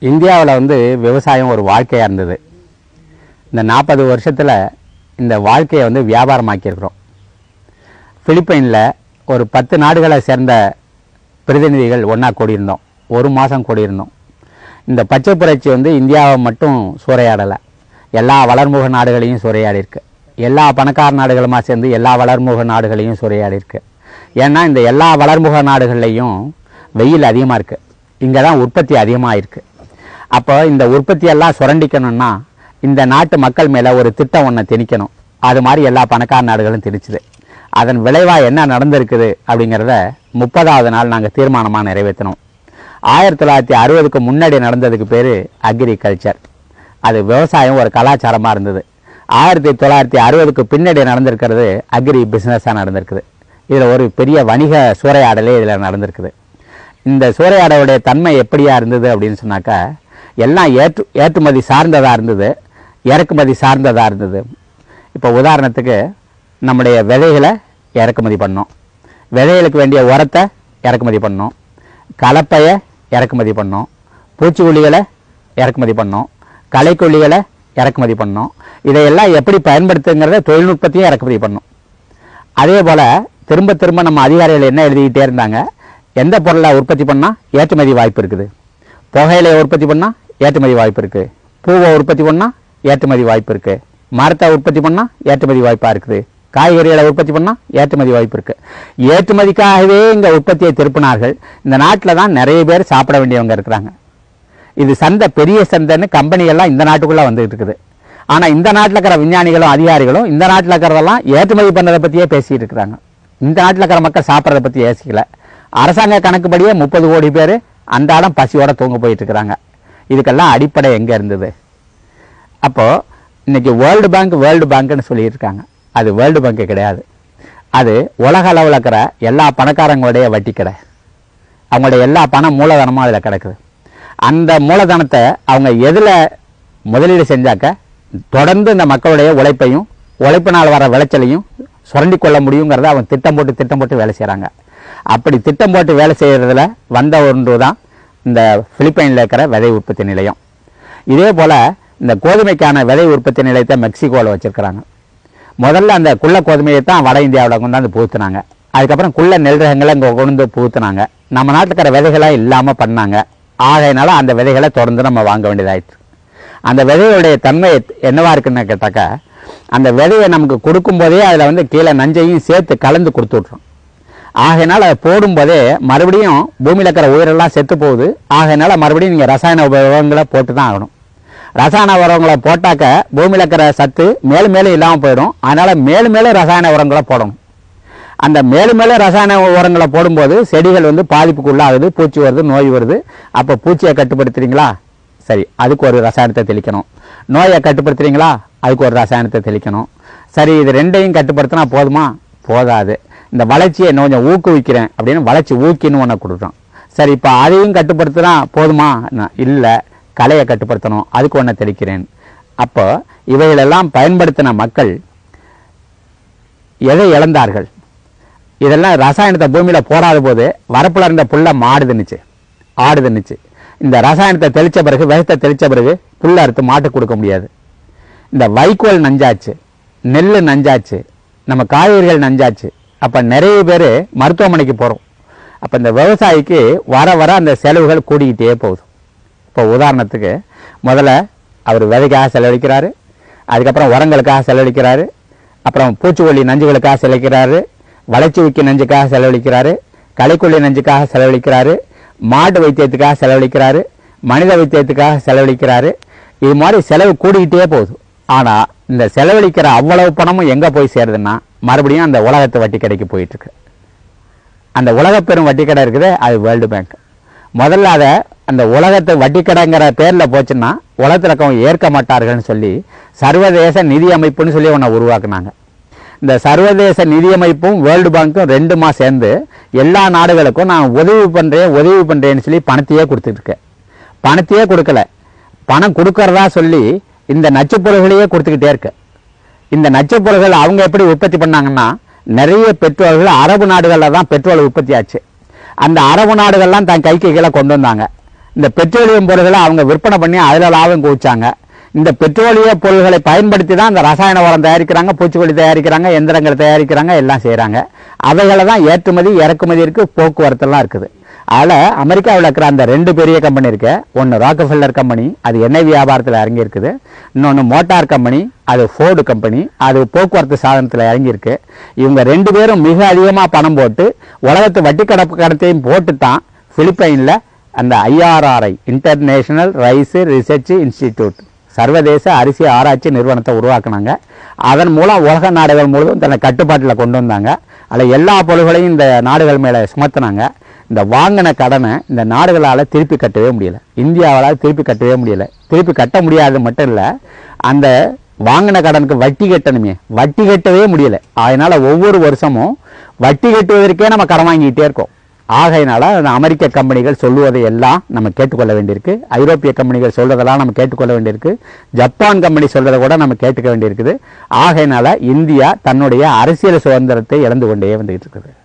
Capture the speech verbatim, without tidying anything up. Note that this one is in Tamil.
இந்தியாவில் வந்து விவசாயம் ஒரு வாழ்க்கையாக இருந்தது. இந்த நாற்பது வருஷத்தில் இந்த வாழ்க்கையை வந்து வியாபாரமாக்கியிருக்கிறோம். பிலிப்பைனில் ஒரு பத்து நாடுகளை சேர்ந்த பிரதிநிதிகள் ஒன்றா கூடியிருந்தோம். ஒரு மாதம் கூடியிருந்தோம். இந்த பச்சை புரட்சி வந்து இந்தியாவை மட்டும் சூறையாடலை, எல்லா வளர்முக நாடுகளையும் சூறையாடிருக்கு. எல்லா பணக்கார நாடுகளுமா சேர்ந்து எல்லா வளர்முக நாடுகளையும் சூறையாடிருக்கு. ஏன்னா இந்த எல்லா வளர்முக நாடுகள்லையும் வெயில் அதிகமாக இருக்குது, இங்கே தான் உற்பத்தி அதிகமாக இருக்குது. அப்போ இந்த உற்பத்தியெல்லாம் சுரண்டிக்கணும்னா இந்த நாட்டு மக்கள் மேலே ஒரு திட்டம் ஒன்று திணிக்கணும். அது மாதிரி எல்லா பணக்கார நாடுகளும் திணிச்சுது. அதன் விளைவாக என்ன நடந்திருக்குது அப்படிங்கிறத முப்பதாவது நாள் நாங்கள் தீர்மானமாக நிறைவேற்றினோம். ஆயிரத்தி தொள்ளாயிரத்தி அறுபதுக்கு முன்னாடி நடந்ததுக்கு பேர் அக்ரிகல்ச்சர். அது விவசாயம் ஒரு கலாச்சாரமாக இருந்தது. ஆயிரத்தி தொள்ளாயிரத்தி அறுபதுக்கு பின்னாடி நடந்திருக்கிறது அக்ரி பிஸ்னஸாக நடந்திருக்குது. இதில் ஒரு பெரிய வணிக சூறையாடலே இதில் நடந்திருக்குது. இந்த சூறையாடலுடைய தன்மை எப்படியா இருந்தது அப்படின்னு சொன்னாக்கா, எல்லாம் ஏற்று ஏற்றுமதி சார்ந்ததாக இருந்தது, இறக்குமதி சார்ந்ததாக இருந்தது. இப்போ உதாரணத்துக்கு நம்முடைய விதைகளை இறக்குமதி பண்ணோம், விதைகளுக்கு வேண்டிய உரத்தை இறக்குமதி பண்ணோம், கலப்பையை இறக்குமதி பண்ணோம், பூச்சிக்கொல்லிகளை இறக்குமதி பண்ணோம், களைக்கொல்லிகளை இறக்குமதி பண்ணோம். இதையெல்லாம் எப்படி பயன்படுத்துங்கிறத தொழில்நுட்பத்தையும் இறக்குமதி பண்ணோம். அதே போல் திரும்ப திரும்ப நம்ம அதிகாரிகள் என்ன எழுதிக்கிட்டே இருந்தாங்க, எந்த பொருளை உற்பத்தி பண்ணால் ஏற்றுமதி வாய்ப்பு இருக்குது, புகையிலையை உற்பத்தி பண்ணால் ஏற்றுமதி வாய்ப்பு இருக்குது, பூவை உற்பத்தி பண்ணால் ஏற்றுமதி வாய்ப்பு இருக்குது, மரத்தை உற்பத்தி பண்ணால் ஏற்றுமதி வாய்ப்பாக இருக்குது, காய்கறிகளை உற்பத்தி பண்ணால் ஏற்றுமதி வாய்ப்பு இருக்குது. ஏற்றுமதிக்காகவே இங்கே உற்பத்தியை திருப்பினார்கள். இந்த நாட்டில் தான் நிறைய பேர் சாப்பிட வேண்டியவங்க இருக்கிறாங்க. இது சந்தை, பெரிய சந்தைன்னு கம்பெனிகள்லாம் இந்த நாட்டுக்குள்ளே வந்துகிட்டு இருக்குது. ஆனால் இந்த நாட்டில் இருக்கிற விஞ்ஞானிகளும் அதிகாரிகளும் இந்த நாட்டில் இருக்கிறதெல்லாம் ஏற்றுமதி பண்ணுறதை பற்றியே பேசிகிட்டு இருக்கிறாங்க. இந்த நாட்டில் இருக்கிற மக்கள் சாப்பிட்றத பற்றி யோசிக்கல. அரசாங்க கணக்குப்படியே முப்பது கோடி பேர் அன்றாடம் பசியோட தூங்க போயிட்டு இருக்கிறாங்க. இதுக்கெல்லாம் அடிப்படை எங்கே இருந்தது? அப்போது இன்றைக்கி வேர்ல்டு பேங்க் வேர்ல்டு பேங்க்னு சொல்லியிருக்காங்க. அது வேர்ல்டு பேங்க்கு கிடையாது. அது உலக அளவில் இருக்கிற எல்லா பணக்காரங்களுடைய வட்டி கடை. அவங்களுடைய எல்லா பணம் மூலதனமும் அதில் கிடக்குது. அந்த மூலதனத்தை அவங்க எதில் முதலீடு செஞ்சாக்க தொடர்ந்து இந்த மக்களுடைய உழைப்பையும் உழைப்பினால் வர விளைச்சலையும் சுரண்டி கொள்ள முடியுங்கிறத அவங்க திட்டம் போட்டு திட்டம் போட்டு வேலை செய்கிறாங்க. அப்படி திட்டம் போட்டு வேலை செய்கிறதுல வந்த ஒன்று தான் இந்த பிலிப்பைனில் இருக்கிற விதை உற்பத்தி நிலையம். இதே போல் இந்த கோதுமைக்கான விதை உற்பத்தி நிலையத்தை மெக்சிகோவில் வச்சுருக்கிறாங்க. முதல்ல அந்த குள்ள கோதுமையை தான் வட இந்தியாவில் கொண்டாந்து புகுத்துனாங்க. அதுக்கப்புறம் குள்ள நெல் ரகங்களை இங்கே கொண்டு புகுத்துனாங்க. நம்ம நாட்டில் இருக்கிற விதைகளாக இல்லாமல் பண்ணாங்க. ஆகையினால அந்த விதைகளை தொடர்ந்து நம்ம வாங்க வேண்டியதாயிடுச்சு. அந்த விதைகளுடைய தன்மை என்னவா இருக்குன்னு கேட்டாக்கா, அந்த விதையை நமக்கு கொடுக்கும்போதே அதில் வந்து கீழே நஞ்சையும் சேர்த்து கலந்து கொடுத்து விட்றோம். ஆகையினால் அதை போடும்போதே மறுபடியும் பூமியில் இருக்கிற உயிரெல்லாம் செத்து போகுது. ஆகையினால மறுபடியும் நீங்கள் ரசாயன உரங்களை போட்டு தான் ஆகணும். ரசாயன உரங்களை போட்டாக்க பூமியில் இருக்கிற சத்து மேலும் மேலும் இல்லாமல் போயிடும். அதனால் மேலும் மேலும் ரசாயன உரங்களை போடணும். அந்த மேலும் மேலும் ரசாயன உரங்களை போடும்போது செடிகள் வந்து பாதிப்புக்குள்ளாகுது, பூச்சி வருது, நோய் வருது. அப்போ பூச்சியை கட்டுப்படுத்துறீங்களா? சரி, அதுக்கு ஒரு ரசாயனத்தை தெளிக்கணும். நோயை கட்டுப்படுத்துறீங்களா? அதுக்கு ஒரு ரசாயனத்தை தெளிக்கணும். சரி, இது ரெண்டையும் கட்டுப்படுத்தினா போதுமா? போதாது. இந்த வளர்ச்சியை இன்னும் கொஞ்சம் ஊக்குவிக்கிறேன் அப்படின்னு வளர்ச்சி ஊக்கின்னு ஒன்று கொடுக்குறோம். சரி, இப்போ அதையும் கட்டுப்படுத்தினா போதுமா? இல்லை, கலையை கட்டுப்படுத்தணும், அதுக்கு ஒன்று தெளிக்கிறேன். அப்போ இவைகளெல்லாம் பயன்படுத்தின மக்கள் எதை இழந்தார்கள்? இதெல்லாம் ரசாயனத்தை பூமியில் போடாத போது வரப்புல இருந்த புல்லை மாடு தின்னுச்சு, ஆடு தின்னுச்சு. இந்த ரசாயனத்தை தெளித்த பிறகு, விஷத்தை தெளித்த பிறகு புல்லை அறுத்து மாட்டுக்கு கொடுக்க முடியாது. இந்த வைக்கோல் நஞ்சாச்சு, நெல் நஞ்சாச்சு, நம்ம காய்கறிகள் நஞ்சாச்சு. அப்போ நிறைய பேர் மருத்துவமனைக்கு போகிறோம். அப்போ இந்த விவசாயிக்கு வர வர அந்த செலவுகள் கூடிக்கிட்டே போகுது. இப்போ உதாரணத்துக்கு முதல்ல அவர் விதைக்காக செலவழிக்கிறாரு, அதுக்கப்புறம் உரங்களுக்காக செலவழிக்கிறாரு, அப்புறம் பூச்சிக்கொல்லி நஞ்சுகளுக்காக செலவழிக்கிறாரு, வளர்ச்சி ஊக்கி நஞ்சுக்காக செலவழிக்கிறாரு, களைக்கொல்லி நஞ்சுக்காக செலவழிக்கிறாரு, மாட்டு வைத்தியத்துக்காக செலவழிக்கிறாரு, மனித வைத்தியத்துக்காக செலவழிக்கிறாரு. இது மாதிரி செலவு கூடிக்கிட்டே போகுது. ஆனால் இந்த செலவழிக்கிற அவ்வளவு பணமும் எங்கே போய் சேருதுன்னா மறுபடியும் அந்த உலகத்து வட்டி கடைக்கு போயிட்டுருக்கு. அந்த உலக பெரும் வட்டி கடை இருக்குது, அது வேர்ல்டு பேங்க். முதல்ல அதை அந்த உலகத்து வட்டி கடைங்கிற பேரில் போச்சுன்னா உலகத்தில் இருக்கவங்க ஏற்க மாட்டார்கள்னு சொல்லி சர்வதேச நிதி அமைப்புன்னு சொல்லி ஒன்றை உருவாக்குனாங்க. இந்த சர்வதேச நிதியமைப்பும் வேர்ல்டு பேங்க்கும் ரெண்டுமா சேர்ந்து எல்லா நாடுகளுக்கும் நான் உதவி பண்ணுறேன் உதவி பண்ணுறேன்னு சொல்லி பணத்தையே கொடுத்துட்ருக்கேன். பணத்தையே கொடுக்கல, பணம் கொடுக்கறதா சொல்லி இந்த நச்சுப்பொருள்களையே கொடுத்துக்கிட்டே இருக்கு. இந்த நச்சுப்பொருள்கள் அவங்க எப்படி உற்பத்தி பண்ணாங்கன்னா, நிறைய பெட்ரோல்கள் அரபு நாடுகளில் தான் பெட்ரோல் உற்பத்தி ஆச்சு. அந்த அரபு நாடுகள்லாம் தன் கைக்கு கீழே கொண்டு வந்தாங்க. இந்த பெட்ரோலியம் பொருட்களை அவங்க விற்பனை பண்ணி அதில் லாபம் குவிச்சாங்க. இந்த பெட்ரோலிய பொருள்களை பயன்படுத்தி தான் இந்த ரசாயன உரம் தயாரிக்கிறாங்க, பூச்சிக்கொல்லி தயாரிக்கிறாங்க, எந்திரங்கள் தயாரிக்கிறாங்க, எல்லாம் செய்கிறாங்க. அவைகளை தான் ஏற்றுமதி இறக்குமதி இருக்குது, போக்குவரத்துலாம் இருக்குது. அதில் அமெரிக்காவில் இருக்கிற அந்த ரெண்டு பெரிய கம்பெனி இருக்கு. ஒன்று ராக்ஃபெல்லர் கம்பெனி, அது எண்ணெய் வியாபாரத்தில் இறங்கி இருக்குது. இன்னொன்று மோட்டார் கம்பெனி, அது ஃபோர்டு கம்பெனி, அது போக்குவரத்து சாதனத்தில் இறங்கியிருக்கு. இவங்க ரெண்டு பேரும் மிக அதிகமாக பணம் போட்டு உலகத்து வட்டி கடப்பு கடத்தையும் போட்டு தான் பிலிப்பைனில் அந்த IRRI international rice research institute சர்வதேச அரிசி ஆராய்ச்சி நிறுவனத்தை உருவாக்குனாங்க. அதன் மூலம் உலக நாடுகள் முழுவதும் தன்னை கட்டுப்பாட்டில் கொண்டு வந்தாங்க. அதில் எல்லா பொருள்களையும் இந்த நாடுகள் மேலே சுமத்தினாங்க. இந்த வாங்கின கடனை இந்த நாடுகளால் திருப்பி கட்டவே முடியல, இந்தியாவால் திருப்பி கட்டவே முடியல. திருப்பி கட்ட முடியாது மட்டும் இல்லை, அந்த வாங்கின கடனுக்கு வட்டி கட்டணுமே, வட்டி கட்டவே முடியல. அதனால் ஒவ்வொரு வருஷமும் வட்டி கட்டுவதற்கே நம்ம கடன் வாங்கிக்கிட்டே இருக்கோம். ஆகையினால அமெரிக்க கம்பெனிகள் சொல்லுவதை எல்லாம் நம்ம கேட்டுக்கொள்ள வேண்டியிருக்கு. ஐரோப்பிய கம்பெனிகள் சொல்றதெல்லாம் நம்ம கேட்டுக்கொள்ள வேண்டியிருக்கு. ஜப்பான் கம்பெனி சொல்றதை கூட நம்ம கேட்டுக்க வேண்டியிருக்குது. ஆகையினால இந்தியா தன்னுடைய அரசியல் சுதந்திரத்தை இழந்து கொண்டே வந்துகிட்டு இருக்குது.